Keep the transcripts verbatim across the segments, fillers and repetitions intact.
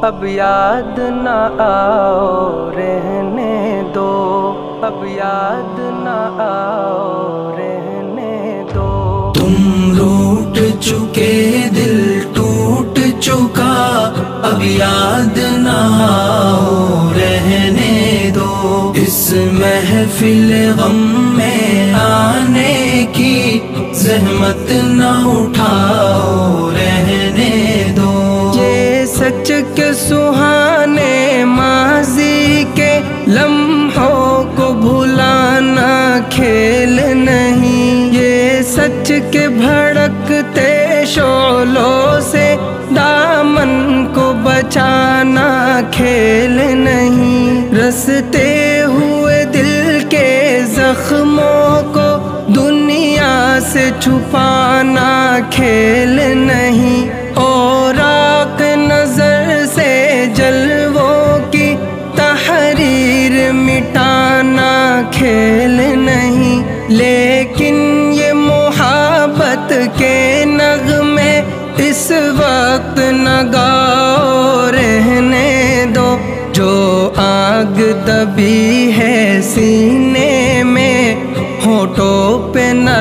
اب یاد نہ آؤ رہنے دو، اب یاد نہ آؤ رہنے دو۔ تم روٹ چکے دل ٹوٹ چکا، اب یاد نہ آؤ رہنے دو۔ اس محفل غم میں آنے کی زحمت نہ اٹھاؤ رہنے دو۔ یہ سچ کے سہانے ماضی کے لمحوں کو بھلانا کھیل نہیں، یہ سچ کے بھڑکتے شعلوں سے دامن کو بچانا کھیل نہیں۔ رستے ہوئے دل کے زخموں کو دنیا سے چھپانا کھیل نہیں، اور آنکھ نظر سے جلووں کی تحریر مٹانا کھیل نہیں۔ لیکن یہ محبت کے نغمے اس وقت نہ گاؤ رہنے دو، جو آگ دبی ہے سینے میں ہونٹوں پہ نہ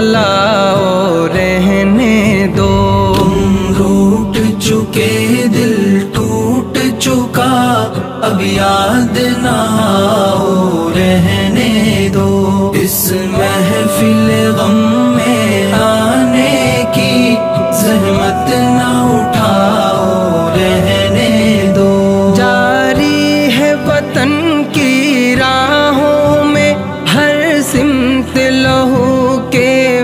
لاؤ رہنے دو۔ تم روٹ چکے دل ٹوٹ چکا، اب یاد نہ آؤ رہنے دو۔ اس محفل غم میں آنے کی زحمت نہ اٹھاؤ رہنے دو۔ جاری ہے وطن کی راہوں میں ہر سمت لہو کے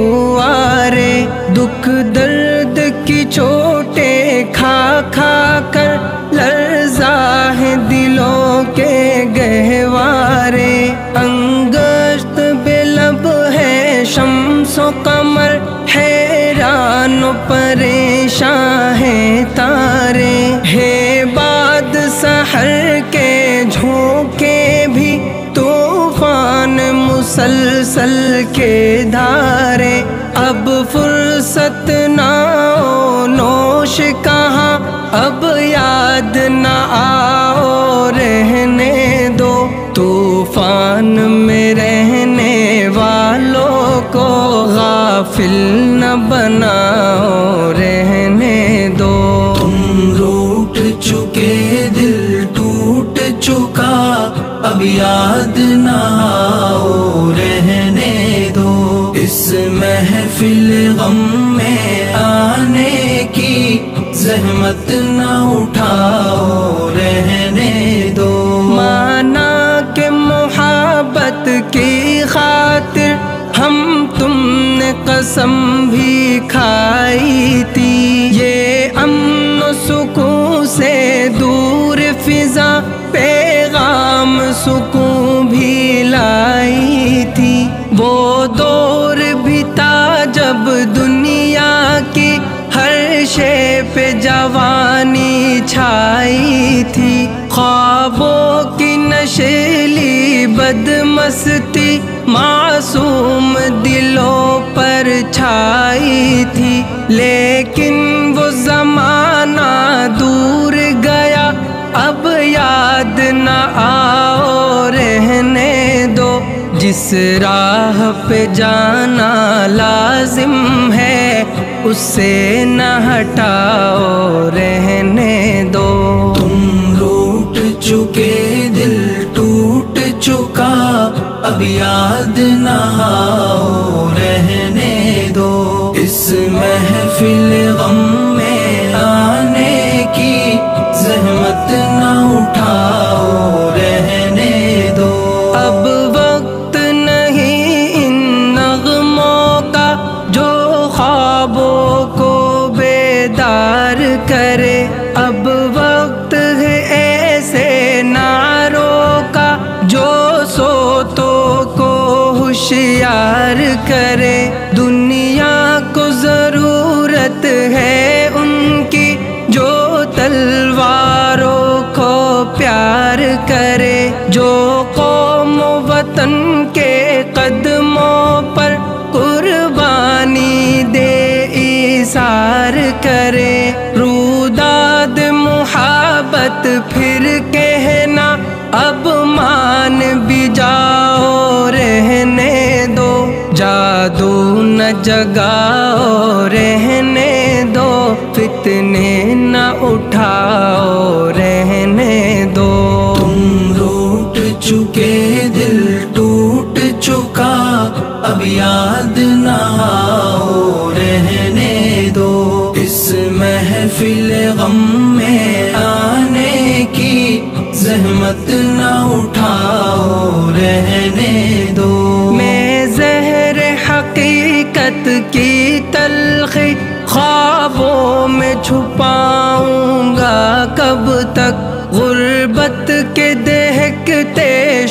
فوارے، دکھ درد کی چوٹیں کھا کھا کر لرزا ہے دلوں کے گہوارے۔ انگشت بے لب ہے شمس و قمر، حیران و پریشان ہیں تارے، ہے باد سحر کے جھونکے بھی طوفان مسلسل کے دھارے۔ اب فرصت نہ ہو نوش کہاں، اب یاد نہ آؤ رہنے دو۔ طوفان میں رہنے والوں کو غافل نہ بناؤ رہنے دو۔ تم روٹ چکے دل ٹوٹ چکا، اب یاد نہ آؤ رہنے دو۔ اس محفل غم میں آنے کی زحمت نہ اٹھاؤ رہنے دو۔ مانا کہ محبت کی خاطر ہم تم نے قسم بھی کھائی تھی، یہ امن و سکون سے دور فضا پیغام سکون بھی لائی تھی۔ وہ دور بھی تھا جب دنیا کی ہر شے پہ جوانی چھائی تھی، خوابوں کی نشیلی بدمستی معصوم دلوں پر چھائی تھی۔ لیکن وہ زمانہ دور گیا، اب یاد نہ آؤ رہنے دو۔ جس راہ پہ جانا لازم ہے اس سے نہ ہٹاؤ رہنے دو۔ تم روٹ چکے دل ٹوٹ چکا، اب یاد نہ آؤ رہنے دو۔ اس محفل غم میں آنے کی زحمت نہ اٹھاؤ رہنے دو۔ اب وقت نہیں ان نغموں کا جو خوابوں کو بیدار کرے، اب وقت ہے ایسے نعروں کا جو سوتوں کو ہوشیار کرے۔ دنیا کو ضرورت ہے ان کی جو تلواروں کو پیار کرے، جو قوم و وطن کے قدموں پر قربانی دے ایثار کرے۔ روداد محبت न जगाओ रहने दो, फितने न उठाओ रहने दो। तुम रूठ चुके दिल टूट चुका, अब याद ना आओ रहने दो। इस महफिल गम में आने की ज़हमत ना उठाओ रहने दो। मैं ज़हर हकीकत की तलखी ख्वाबों में छुपाऊंगा कब तक, गुर्बत के दहकते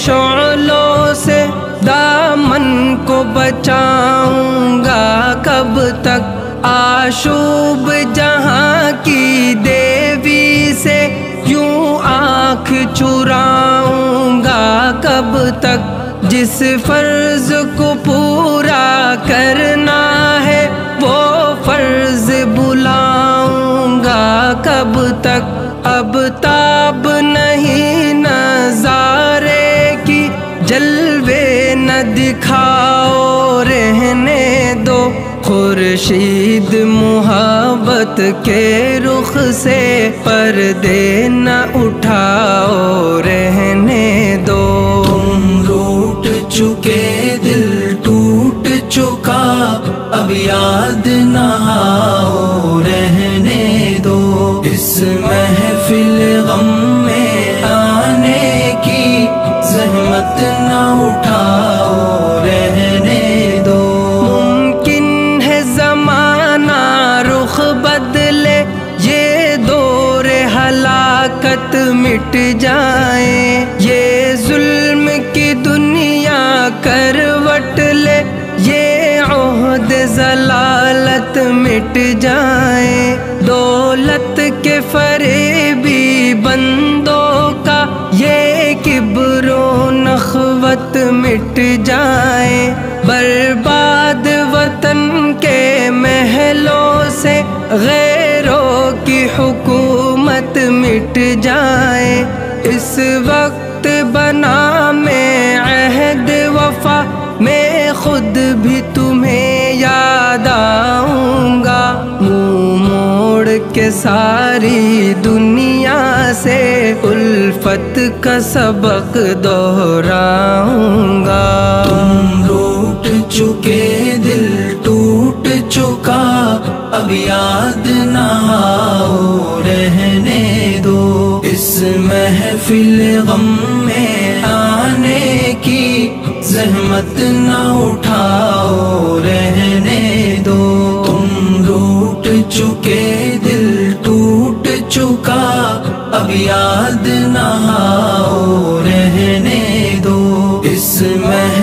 शौलों से दामन को बचाऊंगा कब तक। आशूब जहां की देवी से यूं आँख चुराऊंगा कब तक। जिस फर्ज को पूरा करना है वो फर्ज बुलाऊंगा कब तक। अब ताब नहीं नजारे की, जलवे न दिखाओ रहने दो। खुर्शीद मुहब्बत के रुख से पर्दे न उठाओ रहने दो। तुम रूठ चुके दिल टूट चुका, अब याद ना आओ रहने दो। इस महफिल गम में आने की ज़हमत ना उठाओ रहने दो। मुमकिन है ज़माना रुख बदले, ये दौर हलाकत मिट जाए। ये जुल्म की दुनिया करवट ले, ये ओहद ज़लालत मिट जाए। दौलत के फरेबी बंदों का ये किब्रो नखवत मिट जाए। बर्बाद वतन के महलों से गैरों की हुकूमत मिट जाए। इस वक्त बना मैं अहद वफा, मैं खुद भी तुम्हें याद आऊंगा। मुँह मोड़ के सारी दुनिया से उल्फत का सबक दोहराऊंगा। तुम रूठ चुके दिल टूट चुका, अब याद ना आओ रहने दो। इस महफिल गम में आने की ज़हमत ना उठाओ रहने दो। तुम रूठ चुके दिल टूट चुका, अब याद ना आओ रहने दो। इस मह